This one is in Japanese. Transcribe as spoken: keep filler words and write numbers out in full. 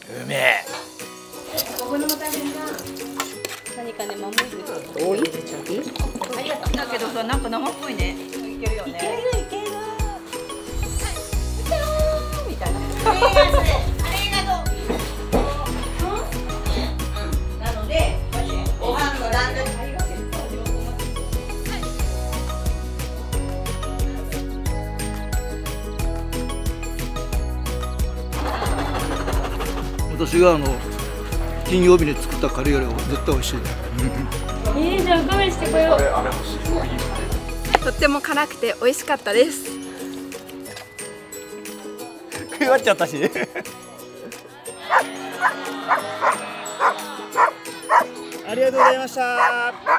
うめえ。 何かね、守る。 多い？ だけどさ、なんか生っぽいね。いけるよね。いけるいける。みたいな。ありがとう。なので、ご飯の段取り。 私があの金曜日に作ったカレーよりも絶対美味しい。 えー、じゃあ我慢してこよう。 とっても辛くて美味しかったです。 食い終わっちゃったし。 ありがとうございました。